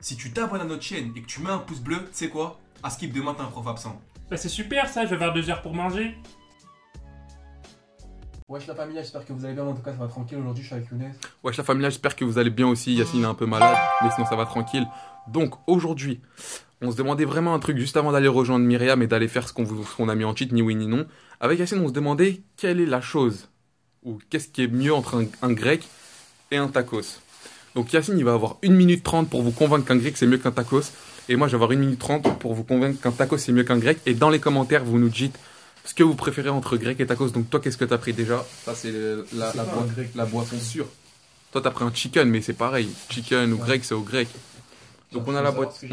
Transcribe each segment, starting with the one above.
si tu t'abonnes à notre chaîne et que tu mets un pouce bleu, tu sais quoi? À Skip demain, t'as un prof absent. Bah c'est super ça, je vais avoir 2 heures pour manger. Wesh la famille, j'espère que vous allez bien, en tout cas ça va tranquille, aujourd'hui je suis avec Younes. Wesh la famille, j'espère que vous allez bien aussi. Yacine est un peu malade, mais sinon ça va tranquille. Donc aujourd'hui, on se demandait vraiment un truc juste avant d'aller rejoindre Myriam et d'aller faire ce qu'on a mis en cheat, ni oui ni non. Avec Yacine, on se demandait quelle est la chose, ou qu'est-ce qui est mieux entre un grec et un tacos. Donc Yacine, il va avoir 1 minute 30 pour vous convaincre qu'un grec c'est mieux qu'un tacos. Et moi, je vais avoir 1 minute 30 pour vous convaincre qu'un tacos c'est mieux qu'un grec. Et dans les commentaires, vous nous dites ce que vous préférez entre grec et tacos. Donc toi, qu'est-ce que t'as pris déjà? Ça, c'est la boisson sûre. Toi, t'as pris un chicken, mais c'est pareil. Chicken ou grec, c'est au grec. Donc on a la boîte.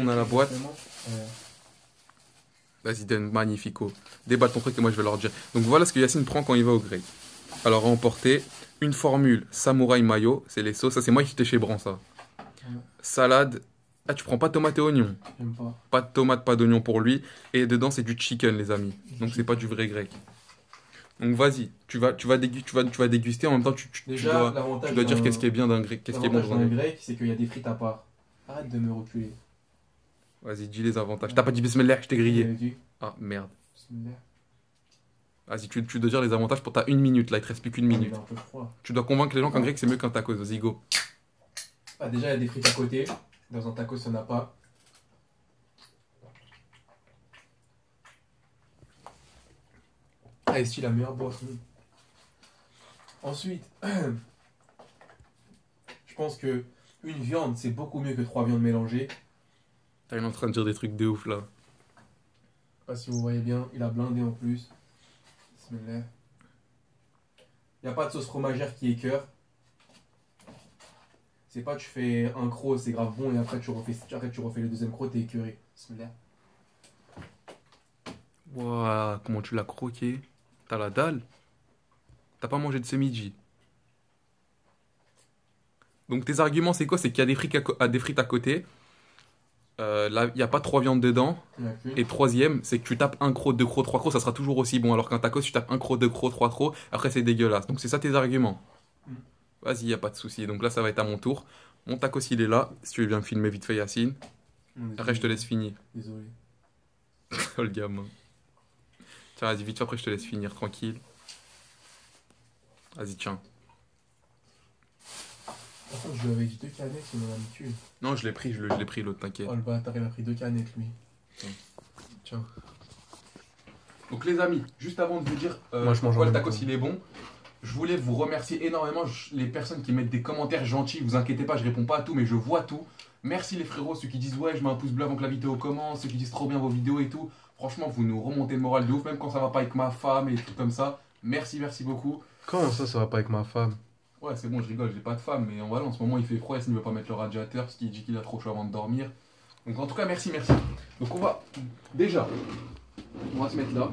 Vas-y, donne, magnifico. Déballe ton truc et moi, je vais leur dire. Donc voilà ce que Yacine prend quand il va au grec. Alors, à emporter, une formule samouraï mayo, c'est les sauces. Ça, c'est moi qui t'ai chez Bran, ça. Salade. Ah, tu prends pas de tomate et oignon. J'aime pas. Pas de tomate, pas d'oignon pour lui. Et dedans, c'est du chicken, les amis. Donc, c'est pas du vrai grec. Donc, vas-y. Tu vas déguster. En même temps, tu dois dire qu'est-ce qui est bien d'un grec. Qu'est-ce qui est bon dans un grec. grec, c'est qu'il y a des frites à part. Arrête de me reculer. Vas-y, dis les avantages. T'as pas dit bismillah, je t'ai grillé. Dit. Ah, merde. Bismillah. Vas-y, tu dois dire les avantages pour ta 1 minute. Là, il te reste plus qu'une minute. Il est un peu froid. Tu dois convaincre les gens qu'un grec, c'est mieux qu'un tacos. Vas-y, go. Ah, déjà, il y a des frites à côté. Dans un tacos, ça n'a pas. Ah, ici, la meilleure boisson. Ensuite, je pense que une viande, c'est beaucoup mieux que 3 viandes mélangées. T'es en train de dire des trucs de ouf, là. Je sais pas si vous voyez bien, il a blindé en plus. Bismillah. Il n'y a pas de sauce fromagère qui écœure. C'est pas tu fais un croc, c'est grave bon, et après tu refais le deuxième croc, t'es écœuré. Bismillah. Waouh, comment tu l'as croqué. T'as la dalle. T'as pas mangé de ce midi. Donc tes arguments, c'est quoi? C'est qu'il y a des frites à côté. Là, il n'y a pas 3 viandes dedans. Et troisième, c'est que tu tapes 1 croc, 2 crocs, 3 crocs, ça sera toujours aussi bon. Alors qu'un tacos, tu tapes 1 croc, 2 crocs, 3 crocs, après c'est dégueulasse. Donc c'est ça tes arguments. Vas-y, y a pas de souci. Donc là, ça va être à mon tour. Mon tacos, il est là. Si tu veux bien me filmer vite fait, Yacine. Après, je te laisse finir. Désolé. Oh, le gamin. Tiens, vas-y, vite fait, après, je te laisse finir, tranquille. Vas-y, tiens. Par contre, je lui avais dit 2 canettes, c'est mon habitude. Non, je l'ai pris, je l'ai pris, l'autre, t'inquiète. Oh, le bâtard, il a pris 2 canettes, lui. Tiens. Donc, les amis, juste avant de vous dire Moi, je mange pourquoi en le même tacos, temps. il est bon, je voulais vous remercier énormément. Les personnes qui mettent des commentaires gentils, vous inquiétez pas, je réponds pas à tout, mais je vois tout. Merci les frérots, ceux qui disent ouais, je mets un pouce bleu avant que la vidéo commence, ceux qui disent trop bien vos vidéos et tout. Franchement, vous nous remontez le moral de ouf, même quand ça va pas avec ma femme et des trucs comme ça. Merci, merci beaucoup. Comment ça va pas avec ma femme? Ouais, c'est bon, je rigole, j'ai pas de femme, mais voilà, en ce moment il fait froid, il ne veut pas mettre le radiateur parce qu'il dit qu'il a trop chaud avant de dormir. Donc en tout cas, merci, merci. Donc on va déjà, on va se mettre là.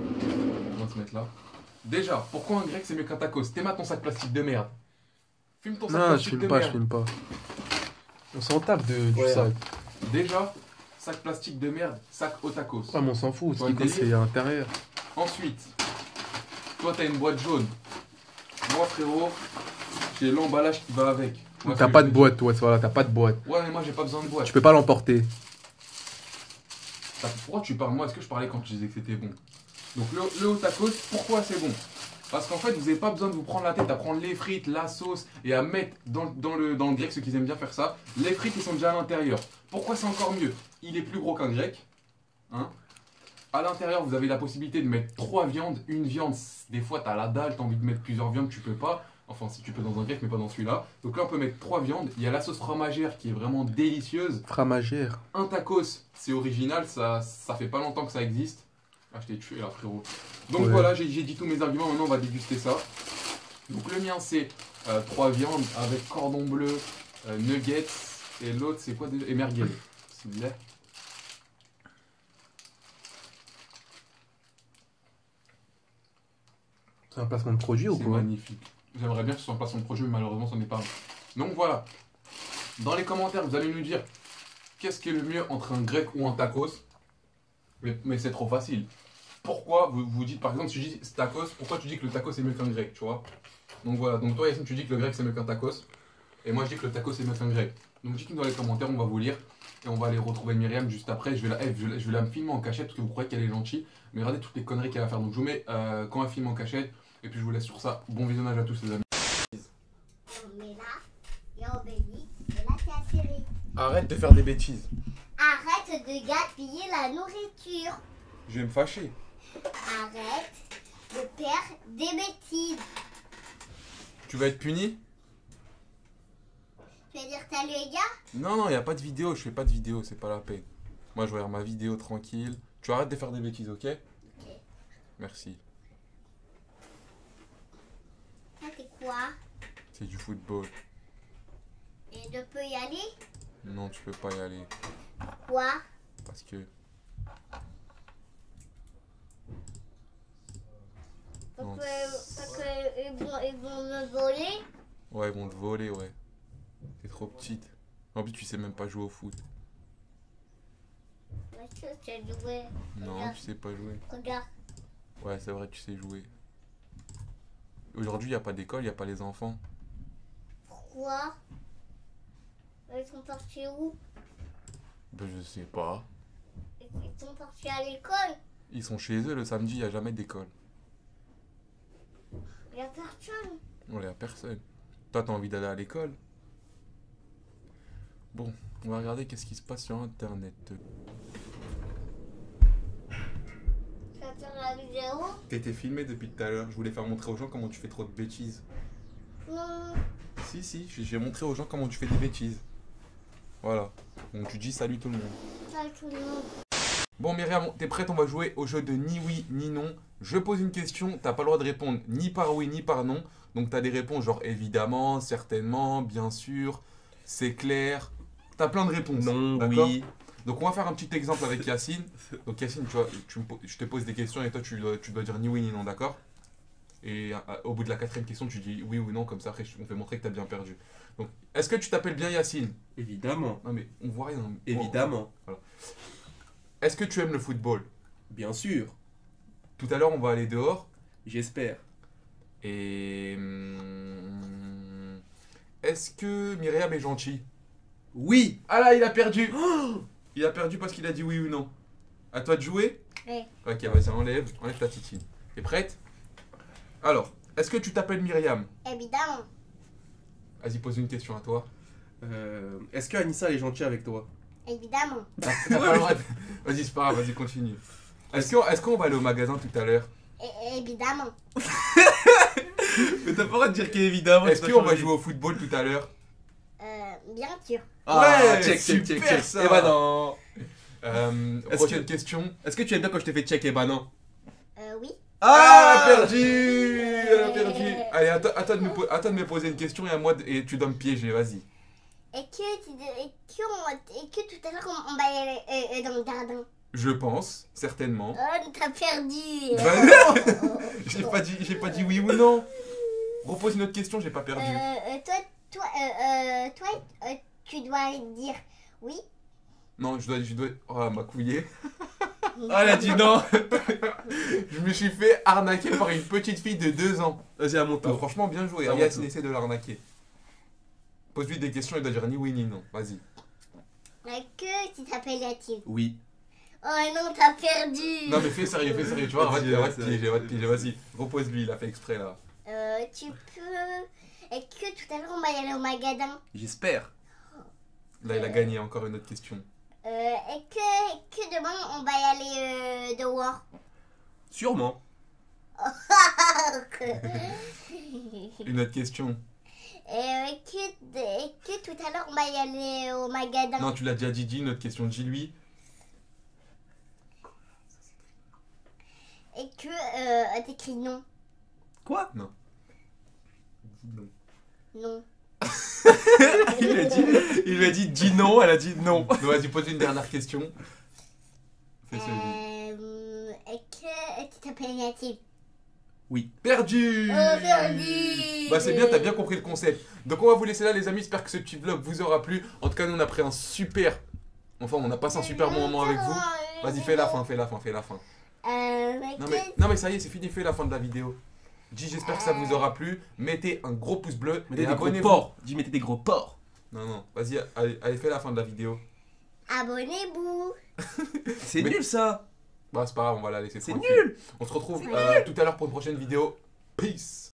Déjà, pourquoi un grec c'est mieux qu'un tacos? T'es ton sac plastique de merde. Filme ton sac plastique de merde. Je filme pas. On s'en tape du Ouais. sac. Déjà, sac plastique de merde, sac au tacos. Ah, mais on s'en fout, ce Ouais, qui compte c'est à l'intérieur. Ensuite, toi t'as une boîte jaune. Moi frérot, j'ai l'emballage qui va avec. Tu vois ce T'as que pas je de veux boîte, toi, voilà, t'as pas de boîte. dire? Ouais, mais moi j'ai pas besoin de boîte. Tu peux pas l'emporter. Pourquoi tu parles? Moi, est-ce que je parlais quand tu disais que c'était bon? Donc le haut tacos, pourquoi c'est bon? Parce qu'en fait, vous n'avez pas besoin de vous prendre la tête à prendre les frites, la sauce et à mettre dans le grec, ceux qui aiment bien faire ça. Les frites, ils sont déjà à l'intérieur. Pourquoi c'est encore mieux? Il est plus gros qu'un grec. Hein? À l'intérieur, vous avez la possibilité de mettre 3 viandes. Une viande, des fois, tu as la dalle, tu as envie de mettre plusieurs viandes, tu peux pas. Enfin, si tu peux dans un grec, mais pas dans celui-là. Donc là, on peut mettre 3 viandes. Il y a la sauce fromagère qui est vraiment délicieuse. Framagère. Un tacos, c'est original, ça fait pas longtemps que ça existe. Ah, je t'ai tué là, frérot. Donc Ouais. voilà, j'ai dit tous mes arguments, maintenant on va déguster ça. Donc le mien, c'est 3 viandes avec cordon bleu, nuggets, et l'autre, c'est quoi déjà? Et merguez. S'il vous plaît. C'est un placement de produit ou C'est quoi? magnifique. J'aimerais bien que ce soit un placement de projet, mais malheureusement, ça n'est pas. Donc voilà. Dans les commentaires, vous allez nous dire qu'est-ce qui est le mieux entre un grec ou un tacos. Mais c'est trop facile. Pourquoi vous dites, par exemple, si je dis tacos, pourquoi tu dis que le tacos est mieux qu'un grec, tu vois? Donc voilà. Donc toi, Yacine, tu dis que le grec c'est mieux qu'un tacos. Et moi, je dis que le tacos est mieux qu'un grec. Donc dites-nous dans les commentaires, on va vous lire. Et on va aller retrouver Myriam juste après. Je vais la filmer en cachette parce que vous croyez qu'elle est gentille. Mais regardez toutes les conneries qu'elle va faire. Donc je vous mets quand elle filme en cachette. Et puis je vous laisse sur ça. Bon visionnage à tous les amis. On met là, et on bénit, et là c'est assuré. Arrête de faire des bêtises. Arrête de gaspiller la nourriture. Je vais me fâcher. Arrête de faire des bêtises. Tu vas être puni? Tu veux dire salut les gars? Non, y a pas de vidéo. Je fais pas de vidéo. C'est pas la peine. Moi je vais faire ma vidéo tranquille. Tu arrêtes de faire des bêtises, ok? Ok. Merci. Ça c'est quoi? C'est du football. Et je peux y aller? Non, tu peux pas y aller. Quoi? Parce que... Non. Parce que ils vont me voler? Ouais, ils vont te voler, ouais. T'es trop petite. En plus, tu sais même pas jouer au foot. Moi je sais jouer. Non, Regarde. tu sais pas jouer. Regarde. Ouais, c'est vrai, tu sais jouer. Aujourd'hui, y a pas d'école, y a pas les enfants. Pourquoi? Ils sont partis où? Ben, je sais pas. Ils sont partis à l'école? Ils sont chez eux le samedi, y a jamais d'école. Il n'y a personne. Ouais, y a personne. Toi, t'as envie d'aller à l'école? Bon, on va regarder qu'est-ce qui se passe sur internet. Tu vas faire la vidéo? T'étais filmé depuis tout à l'heure. Je voulais faire montrer aux gens comment tu fais trop de bêtises. Non. Si, j'ai montré aux gens comment tu fais des bêtises. Voilà. Donc tu dis salut tout le monde. Pas tout le monde. Bon Myriam, t'es prête? On va jouer au jeu de ni oui ni non. Je pose une question, t'as pas le droit de répondre ni par oui ni par non. Donc t'as des réponses genre évidemment, certainement, bien sûr, c'est clair. T'as plein de réponses. Non, d'accord? oui. Donc on va faire un petit exemple avec Yacine. Donc Yacine, tu vois, je te pose des questions et toi tu dois dire ni oui ni non, d'accord? Et au bout de la 4e question, tu dis oui ou non, comme ça après on fait montrer que t'as bien perdu. Donc, est-ce que tu t'appelles bien Yacine? Évidemment. Non mais on voit rien. Évidemment. Est-ce que tu aimes le football? Bien sûr. Tout à l'heure on va aller dehors. J'espère. Et... est-ce que Myriam est gentil? Oui. Ah là, il a perdu. Il a perdu parce qu'il a dit oui ou non. À toi de jouer? Oui. Ok, vas-y, enlève ta titine. T'es prête? Alors, est-ce que tu t'appelles Myriam? Évidemment. Vas-y, pose une question à toi. Est-ce que Anissa est gentille avec toi? Évidemment. T'as pas le droit de- Vas-y, c'est pas grave, vas-y, continue. Est-ce qu'on va aller au magasin tout à l'heure? Évidemment. Mais t'as pas le droit de dire qu'évidemment. Est-ce qu'on va jouer au football tout à l'heure? Bien sûr. Ah, Ouais, check, super, ça. Eh bah non. Prochaine question. Est-ce que tu aimes bien quand je te fais check? Eh bah non. Oui. Ah, elle a perdu. Elle a perdu. Allez, à toi de me poser une question et à moi et tu dois me piéger, vas-y. Et que tout à l'heure on va aller dans le jardin. Je pense, certainement. Oh, t'as perdu. Bah, j'ai pas dit oui ou non. Repose une autre question, j'ai pas perdu. Toi, tu dois dire oui. Non, je dois. Oh, elle m'a couillé. Ah, elle a dit non. Je me suis fait arnaquer par une petite fille de 2 ans. Vas-y, à mon Bah, tour. franchement, bien joué. À mon Yacine tour. essaie de l'arnaquer. Pose-lui des questions, il doit dire ni oui ni non. Vas-y. Que tu t'appelles Yacine. Oui. Oh non, t'as perdu. Non, mais fais sérieux, tu vois. Vas-y, On va te vas-y, piéger, vas-y. Repose-lui, il a fait exprès là. Tu peux. Et que tout à l'heure on va y aller au magasin. J'espère. Là, il a gagné encore une autre question. Et que demain on va y aller dehors. Sûrement. Une autre question. Et que tout à l'heure on va y aller au magasin. Non, tu l'as déjà dit, dis une autre question, dis-lui. Et que t'écris non. Quoi? Non. Dis non. Non. Il lui a dit dis non, elle a dit non. Donc, vas-y, pose une dernière question. Fais celui. Et que tu t'appelles Yacine. Perdu. Perdu. Bah c'est bien, t'as bien compris le concept. Donc on va vous laisser là les amis, j'espère que ce petit vlog vous aura plu. En tout cas nous on a pris un super... Enfin on a passé un super bon moment avec vous. Vas-y fais la fin. Non mais ça y est c'est fini, fais la fin de la vidéo. Dis j'espère que ça vous aura plu. Mettez un gros pouce bleu. Mettez et des gros abonnez-vous. porcs. Dis mettez des gros porcs. Non, vas-y, allez fais la fin de la vidéo. Abonnez-vous. C'est Mais- nul ça. Bah, c'est pas grave, on va la laisser C'est tranquille. nul. On se retrouve C'est tout à l'heure pour une prochaine vidéo. Peace.